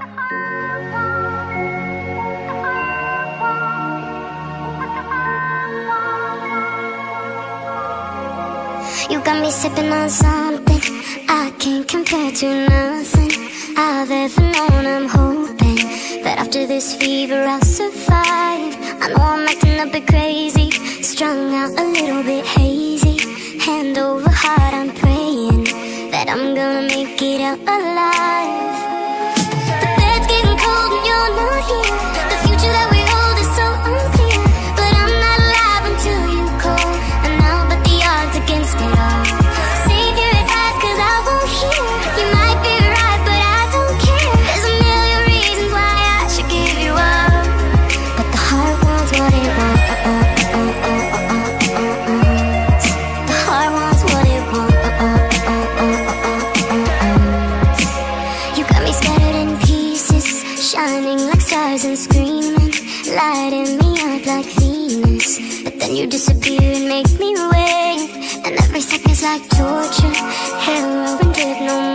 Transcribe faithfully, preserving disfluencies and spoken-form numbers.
You got me sipping on something I can't compare to nothing I've ever known. I'm hoping that after this fever I'll survive. I know I'm acting a bit crazy, strung out a little bit hazy. Hand over heart, I'm praying that I'm gonna make it out alive. The bed's getting cold and you're not here. The future that we hold is so unclear, but I'm not alive until you call, and I'll bet the odds against it all. Save your advice cause I won't hear. You might be right but I don't care. There's a million reasons why I should give you up, but the heart wants what it wants. The heart wants what it wants. You got me scattered in pieces, shining like stars and screaming, lighting me up like Venus. But then you disappear and make me wait, and every second's like torture. Heroin drip, no